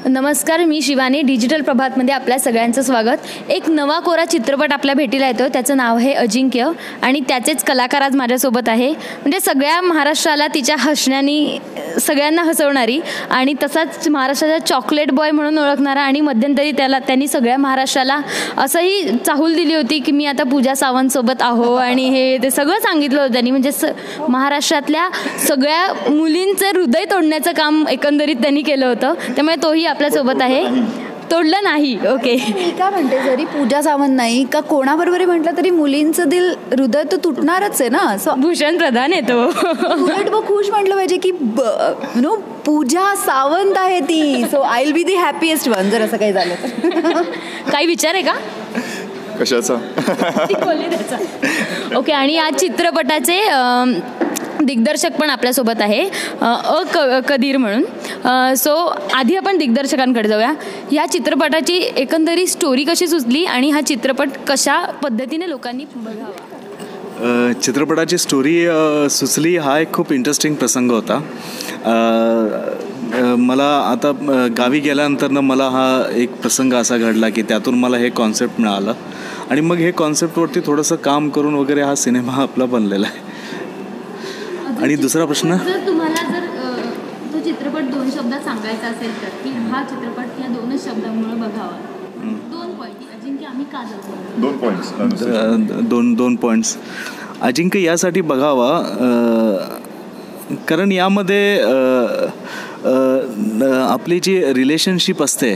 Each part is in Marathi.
नमस्कार, मी शिवानी. डिजिटल प्रभातमध्ये आपल्या सगळ्यांचं स्वागत. एक नवा कोरा चित्रपट आपल्या भेटीला येतो. त्याचं नाव आहे अजिंक्य आणि त्याचेच कलाकार आज माझ्यासोबत आहे. म्हणजे सगळ्या महाराष्ट्राला तिच्या हसण्यानी सगळ्यांना हसवणारी आणि तसाच महाराष्ट्राचा चॉकलेट बॉय म्हणून ओळखणारा आणि मध्यंतरी त्यांनी सगळ्या महाराष्ट्राला असंही चाहूल दिली होती की मी आता पूजा सावंतसोबत आहो आणि हे ते सगळं सांगितलं होतं त्यांनी. म्हणजे महाराष्ट्रातल्या सगळ्या मुलींचं हृदय तोडण्याचं काम एकंदरीत त्यांनी केलं होतं. त्यामुळे तोही आपल्यासोबत आहे. तोडलं नाही. ओके, मी का म्हणते, जरी पूजा सावंत नाही का कोणाबरोबरही म्हटलं तरी मुलींचं दिल हृदय तर तुटणारच आहे ना. सो भूषण प्रधान येतो उलट व खुश म्हटलं पाहिजे की नो पूजा सावंत आहे ती. So I will be the happiest one जर असं काही झालं तर. काही विचार आहे का कशाचा? ओके. आणि या चित्रपटाचे दिग्दर्शक पण आपल्यासोबत आहे, कदीर म्हणून. सो आधी आपण दिग्दर्शकांकडे जाऊया. या चित्रपटाची एकंदरीत स्टोरी कशी सुचली आणि हा चित्रपट कशा पद्धतीने लोकांनी बघावा? चित्रपटाची स्टोरी सुचली हा एक खूप इंटरेस्टिंग प्रसंग होता. मला आता गावी गेल्यानंतर मला हा एक प्रसंग असा घडला की त्यातून मला हे कॉन्सेप्ट मिळालं आणि मग हे कॉन्सेप्टवरती थोडंसं काम करून वगैरे हा सिनेमा आपला बनलेला आहे. आणि दुसरा प्रश्न, तुम्हाला जर तो चित्रपट 2 शब्दात सांगायचा असेल तर की हा चित्रपट या 2च शब्दांमुळे बघावा, 2 पॉईंट अजिंक्य आम्ही का जाऊ? 2 पॉईंट्स अजिंक्य यासाठी बघावा कारण यामध्ये आपली जी रिलेशनशिप असते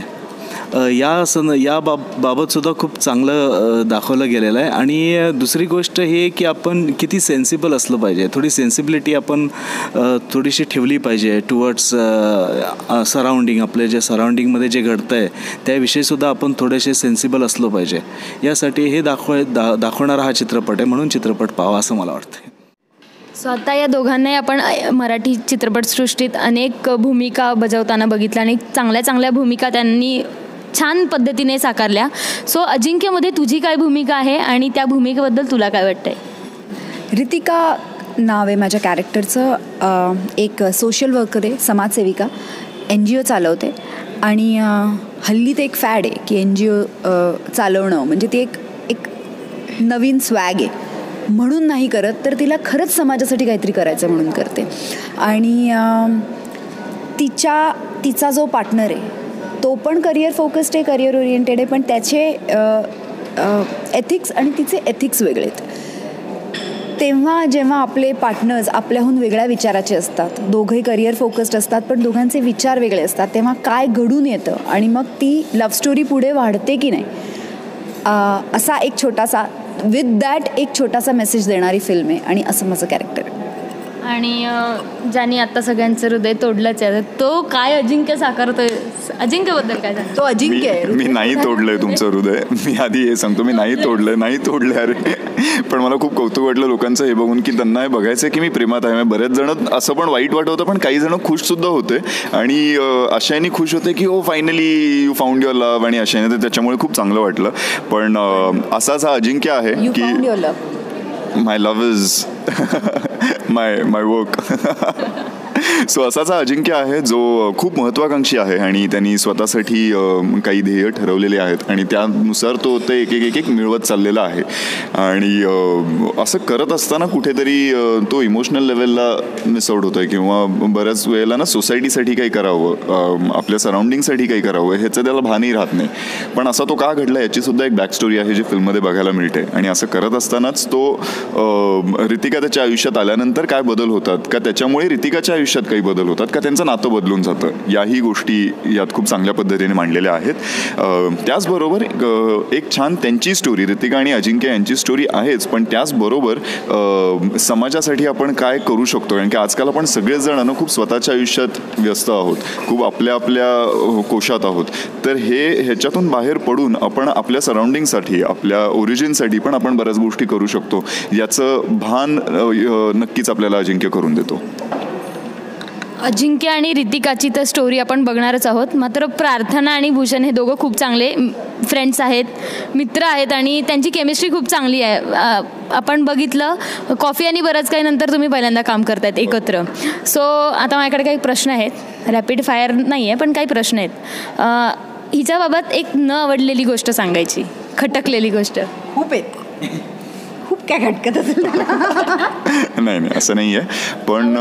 बाबत सुद्धा खूप चांगलं दाखवलं गेलेलं आहे. आणि दुसरी गोष्ट हे की आपण किती सेन्सिबल असलं पाहिजे, थोडी सेन्सिबिलिटी आपण थोडीशी ठेवली पाहिजे टुवर्ड्स सराउंडिंग. आपल्या जे सराउंडिंगमध्ये जे घडतं आहे त्याविषयीसुद्धा आपण थोडेसे सेन्सिबल असलो पाहिजे. यासाठी हे दाखवणारा हा चित्रपट आहे, म्हणून चित्रपट पाहावा असं मला वाटतं. सो आता या दोघांनाही आपण मराठी चित्रपटसृष्टीत अनेक भूमिका बजावताना बघितल्या आणि चांगल्या चांगल्या भूमिका त्यांनी छान पद्धतीने साकारल्या. सो अजिंक्यमध्ये तुझी काय भूमिका आहे आणि त्या भूमिकेबद्दल तुला काय वाटतंय? रितिका नाव आहे माझ्या कॅरेक्टरचं. एक सोशल वर्कर आहे, समाजसेविका, NGO चालवते. आणि हल्ली ते एक फॅड आहे की NGO चालवणं म्हणजे ती एक नवीन स्वॅग आहे. म्हणून नाही करत, तर तिला खरंच समाजासाठी काहीतरी करायचं म्हणून करते. आणि तिचा जो पार्टनर आहे तो पण करिअर फोकस्ड आहे, करिअर ओरिएंटेड आहे, पण त्याचे एथिक्स आणि तिचे एथिक्स वेगळे आहेत. तेव्हा जेव्हा आपले पार्टनर्स आपल्याहून वेगळ्या विचाराचे असतात, दोघंही करिअर फोकस्ड असतात पण दोघांचे विचार वेगळे असतात, तेव्हा काय घडून येतं आणि मग ती लव्ह स्टोरी पुढे वाढते की नाही, असा एक छोटासा विथ दॅट एक छोटासा मेसेज देणारी फिल्म आहे. आणि असं माझं कॅरेक्टर आहे. आणि ज्याने आता सगळ्यांचं हृदय तोडलंच आहे, तो काय अजिंक्य साकारतोय? अजिंक्यबद्दल काय सांगतो? तो अजिंक्य आहे. मी नाही तोडलंय तुमचं हृदय, मी आधी हे सांगतो, मी नाही तोडलंय. अरे पण मला खूप कौतुक वाटलं लोकांचं हे बघून की त्यांना हे बघायचं की मी प्रेमात आहे. बरेच जण असं पण वाईट वाटत होतं, पण काही जण खुश सुद्धा होते आणि अशाने खुश होते की oh finally you found your love. आणि अशाने तर त्याच्यामुळे खूप चांगलं वाटलं. पण असाच हा अजिंक्य आहे की my love is my work. So असाच हा अजिंक्य आहे जो खूप महत्त्वाकांक्षी आहे आणि त्यांनी स्वतःसाठी काही ध्येय ठरवलेले आहेत आणि त्यानुसार तो ते एक मिळवत चाललेला आहे. आणि असं करत असताना कुठेतरी तो इमोशनल लेवलला मिस आउट होतोय किंवा बऱ्याच वेळेला ना सोसायटीसाठी काही करावं, आपल्या सराउंडिंगसाठी काही करावं ह्याचं त्याला भानही राहत नाही. पण असा तो का घडला याची सुद्धा एक बॅक स्टोरी आहे जी फिल्ममध्ये बघायला मिळते. आणि असं करत असतानाच तो रितिका त्याच्या आयुष्यात आल्यानंतर काय बदल होतात का, त्याच्यामुळे रितिकाच्या आयुष्यात काही बदल होतात का, त्यांचं नातं बदलून जातं, याही गोष्टी यात खूप चांगल्या पद्धतीने मांडलेल्या आहेत. त्याचबरोबर एक छान त्यांची स्टोरी, रितिका आणि अजिंक्य यांची स्टोरी आहेच, पण त्याचबरोबर समाजासाठी आपण काय करू शकतो. कारण की आजकाल आपण सगळेच जण खूप स्वतःच्या आयुष्यात व्यस्त आहोत, खूप आपल्या कोशात आहोत. तर ह्याच्यातून बाहेर पडून आपण आपल्या सराउंडिंगसाठी, आपल्या ओरिजिनसाठी पण आपण बऱ्याच गोष्टी करू शकतो, याचं भान नक्कीच आपल्याला अजिंक्य करून देतो. अजिंक्य आणि रितिकाची तर स्टोरी आपण बघणारच आहोत. मात्र प्रार्थना आणि भूषण हे दोघं खूप चांगले फ्रेंड्स आहेत, मित्र आहेत आणि त्यांची केमिस्ट्री खूप चांगली आहे. आपण बघितलं कॉफी आणि बरंच काही नंतर तुम्ही पहिल्यांदा काम करतायत एकत्र. सो आता माझ्याकडे काही प्रश्न आहेत, रॅपिड फायर नाही आहे पण काही प्रश्न आहेत. हिच्याबाबत एक न आवडलेली गोष्ट सांगायची, खटकलेली गोष्ट. खूप आहेत, खूप काय खटकत असेल. नाही असं नाही आहे, पण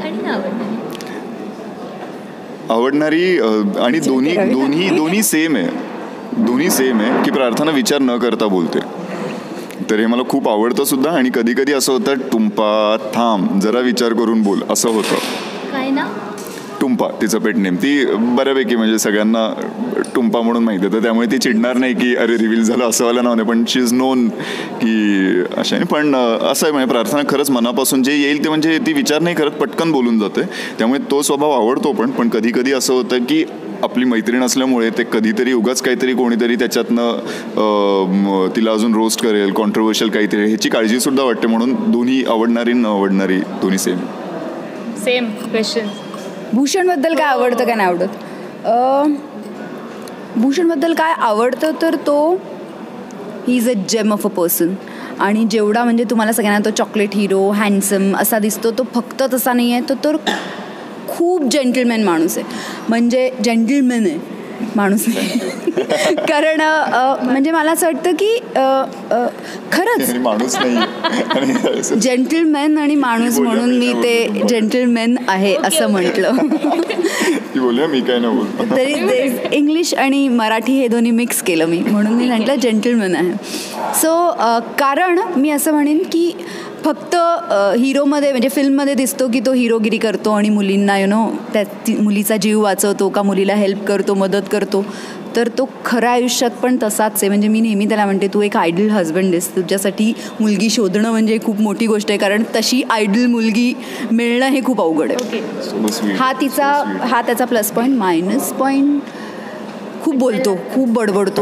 आवडणारी आणि दोन्ही सेम आहे की प्रार्थना विचार न करता बोलते. तर हे मला खूप आवडतं सुद्धा. आणि कधी कधी असं होतं, टुंपा थांब जरा विचार करून बोल, असं होतं. काय ना टुंपा तिचं पेट नेम, ती बऱ्यापैकी म्हणजे सगळ्यांना टुंपा म्हणून माहिती आहे, तर त्यामुळे ती चिडणार नाही की अरे रिव्हील झालं असं वाला नाव नाही, पण शी इज नोन की अशा. पण असं आहे म्हणजे प्रार्थना खरंच मनापासून जे येईल ते म्हणजे ती विचार नाही करत, पटकन बोलून जाते. त्यामुळे तो स्वभाव आवडतो. पण कधी कधी असं होतं की आपली मैत्रीण असल्यामुळे ते कधीतरी उगाच काहीतरी कोणीतरी त्याच्यातनं तिला अजून रोस्ट करेल, कॉन्ट्रोवर्शियल काहीतरी, ह्याची काळजीसुद्धा वाटते. म्हणून दोन्ही आवडणारी न आवडणारी दोन्ही सेम क्वेश्चन. भूषणबद्दल काय आवडतं काय नाही आवडत? भूषणबद्दल काय आवडतं तर तो he is a gem of a person. आणि जेवढा म्हणजे तुम्हाला सगळ्यांना तो चॉकलेट हिरो हँडसम असा दिसतो, तो फक्त तसा नाही आहे. तो तर खूप जेंटलमॅन माणूस आहे, म्हणजे जेंटलमॅन आहे माणूस आहे. कारण म्हणजे मला असं वाटतं की खरंच माणूस नाही, जेंटलमॅन आणि माणूस म्हणून मी ते जेंटलमॅन आहे असं म्हटलं. मी काय नाही बोलतो तरी इंग्लिश आणि मराठी हे दोन्ही मिक्स केलं मी, म्हणून मी म्हटलं जेंटलमॅन आहे. सो कारण मी असं म्हणेन की फक्त हिरोमध्ये म्हणजे फिल्ममध्ये दिसतो की तो हिरोगिरी करतो आणि मुलींना त्या मुलीचा जीव वाचवतो का मुलीला हेल्प करतो, मदत करतो. तर तो खऱ्या आयुष्यात पण तसाच आहे. म्हणजे मी नेहमी त्याला म्हणते तू एक आयडल हजबंड आहेस, तुझ्यासाठी मुलगी शोधणं म्हणजे खूप मोठी गोष्ट आहे, कारण तशी आयडल मुलगी मिळणं हे खूप अवघड आहे. हा त्याचा प्लस पॉईंट. मायनस पॉईंट खूप बोलतो, खूप बडबडतो,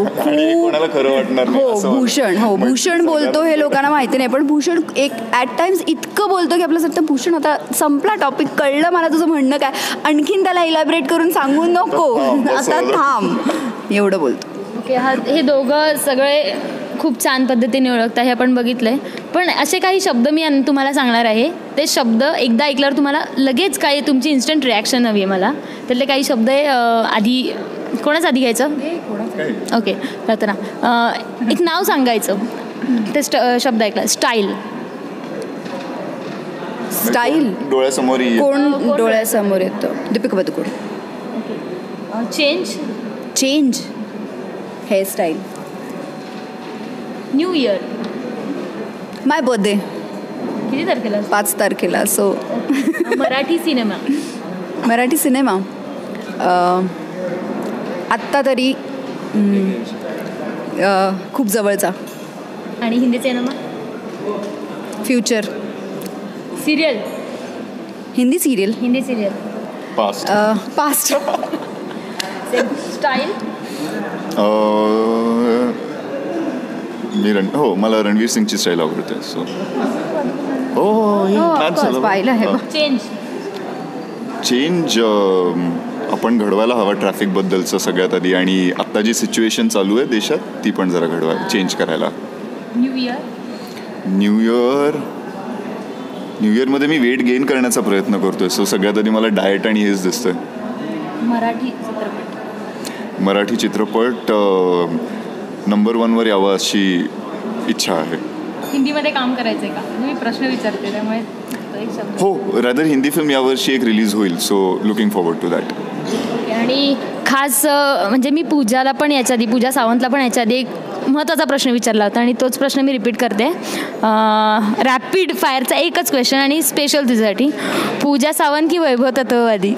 भूषण बोलतो हे लोकांना माहिती नाही, पण भूषण एक ॲट टाइम्स इतकं बोलतो की आपलं सगळं भूषण आता संपला टॉपिक, कळलं मला तुझं म्हणणं काय, आणखीन त्याला इलॅबरेट करून सांगू नको, आता थांब, एवढं बोलतो. ओके. हे दोघं सगळे खूप छान पद्धतीने ओळखता हे आपण बघितलंय. पण असे काही शब्द मी तुम्हाला सांगणार आहे, ते शब्द एकदा ऐकल्यावर तुम्हाला लगेच काय तुमची इन्स्टंट रिॲक्शन हवी आहे मला. त्यातले काही शब्द आहे. आधी कोणाच आधी घ्यायचं? ओके. प्रार्थना, एक नाव सांगायचं, ते शब्द ऐकला. स्टाईल डोळ्यासमोर कोण डोळ्यासमोर येतं? Deepika Padukone. Change hairstyle. New year. My birthday. किती तारखेला? 5 तारखेला. सो मराठी सिनेमा आत्ता तरी खूप जवळचा. आणि Hindi cinema? Future. Serial? Hindi serial. Past. Style? मला रणवीर सिंगची स्टाईल आवडते. सो पाहिलं आहे. चेंज आपण घडवायला हवा ट्रॅफिकबद्दलचं सगळ्यात आधी, आणि आत्ता जी सिच्युएशन चालू आहे देशात ती पण जरा घडवायला, चेंज करायला. न्यू इयरमध्ये मी वेट गेन करण्याचा प्रयत्न करतोय. सो सगळ्यात आधी मला डाएट आणि हेच दिसतंय. मराठी चित्रपट नंबर 1वर यावा अशी इच्छा आहे. हिंदीमध्ये काम करायचंय का? मी प्रश्न विचारते त्यामुळे. हो, रादर हिंदी फिल्म यावर्षी एक रिलीज होईल, so looking forward to that. आणि खास म्हणजे मी पूजा सावंतला पण याच्या आधी एक महत्त्वाचा प्रश्न विचारला होता आणि तोच प्रश्न मी रिपीट करते. रॅपिड फायरचा एकच क्वेश्चन आणि स्पेशल तुझ्यासाठी. पूजा सावंत की वैभव तत्ववादी?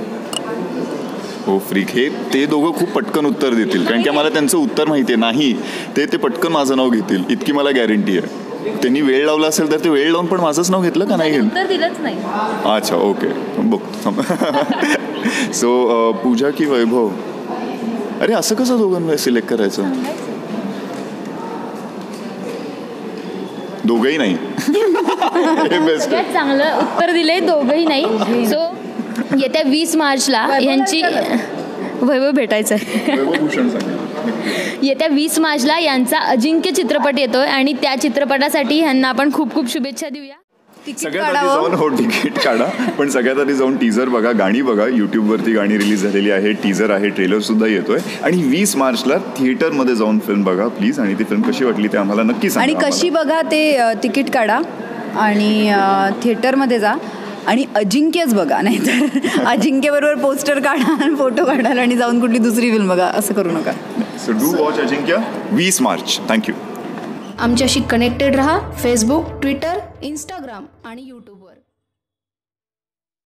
हो फ्रीक. हे ते दोघं खूप पटकन उत्तर देतील, कारण की मला त्यांचं उत्तर माहिती आहे. नाही, ते पटकन माझं नाव घेतील इतकी मला गॅरंटी आहे. त्यांनी वेळ लावला असेल तर ते वेळ लावून पण माझंच नाव घेतलं का नाही? उत्तर दिलंच नाही. अच्छा, ओके, बघ. सो पूजा की वैभव? अरे असं कसं दोघांना सिलेक्ट करायचं? दोघंही नाही. चांगलं उत्तर दिले, दोघंही नाही. सो येत्या 20 मार्चला यांची वैभव भेटायचं आहे. वैभवभूषण सांगा. येत्या 20 मार्चला यांचा अजिंक्य चित्रपट येतोय आणि त्या चित्रपटासाठी ह्यांना आपण खूप खूप शुभेच्छा देऊया. सगळ्यात आधी जाऊन तिकीट काढा, पण सगळ्यात आधी जाऊन टीझर बघा, गाणी बघा. यूट्यूबवरती गाणी रिलीज झालेली आहे, टीझर आहे, ट्रेलर सुद्धा येतोय. आणि 20 मार्चला थिएटरमध्ये जाऊन फिल्म बघा प्लीज. आणि ती फिल्म कशी वाटली ते आम्हाला नक्की सांगा. आणि कशी बघा ते तिकीट काढा आणि थिएटरमध्ये जा आणि अजिंक्यच बघा, नाहीतर अजिंक्यबरोबर पोस्टर काढा आणि फोटो काढाल आणि जाऊन कुठली दुसरी फिल्म बघा, असं करू नका. So do watch Ajinkya 20 March. Thank you. आमच्याशी कनेक्टेड रहा फेसबुक, ट्विटर, इंस्टाग्राम आणि यूट्यूबवर.